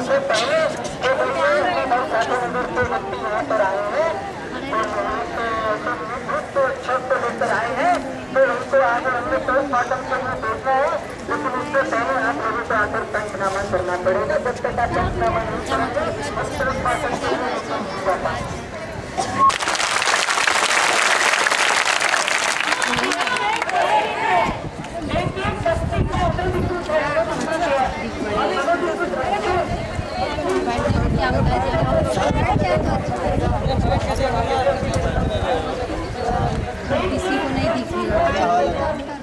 उससे पहले जो भैया अन्ना भाऊ साठे नगर के व्यक्ति यहाँ पर आए हैं तो छत पर लेकर आए हैं, तो उनको आगे हमने पोस्टमार्टम के लिए भेजना है, लेकिन उससे पहले आप लोगों को आकर पंचनामा करना पड़ेगा। जब तक आप पंचनामा नहीं करेंगे हम पोस्टमार्टम के लिए नहीं जा पाएंगे। किसी को नहीं दिख रही है।